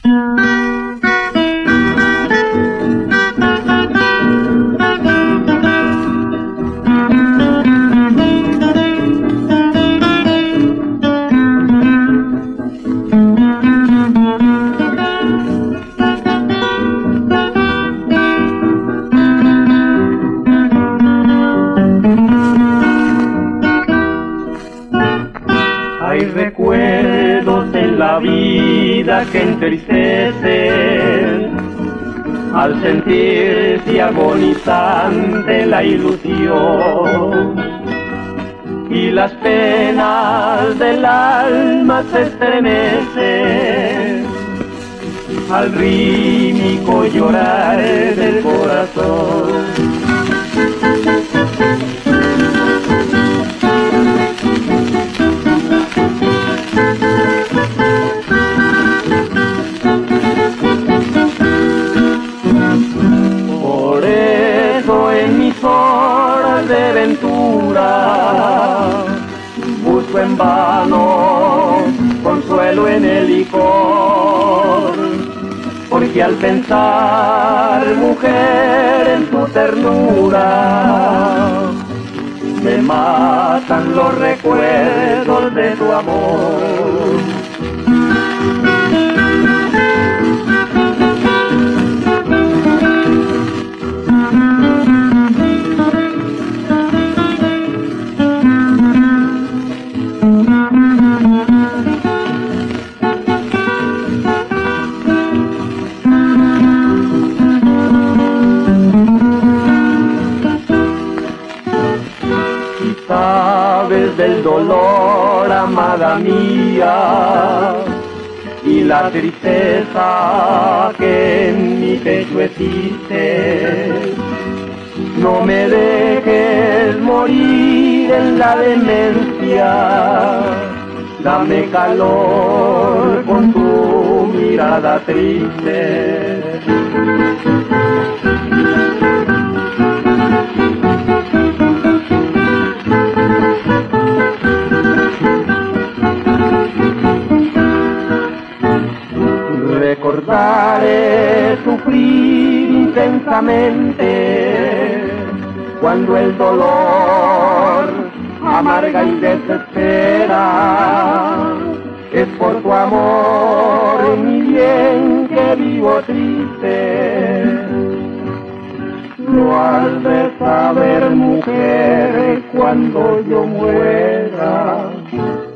Hay recuerdos en la vida que entristecen al sentirse agonizante la ilusión, y las penas del alma se estremecen al rítmico llorar del corazón. Por eso en mis horas de ventura busco en vano consuelo en el licor, porque al pensar, mujer, en tu ternura, me matan los recuerdos de tu amor. Sabes del dolor, amada mía, y la tristeza que en mi pecho existe. No me dejes morir en la demencia, dame calor con tu mirada triste. Recordaré sufrir intensamente cuando el dolor amarga y desespera. Es por tu amor, mi bien, que vivo triste. Lo has de saber, mujer, cuando yo muera.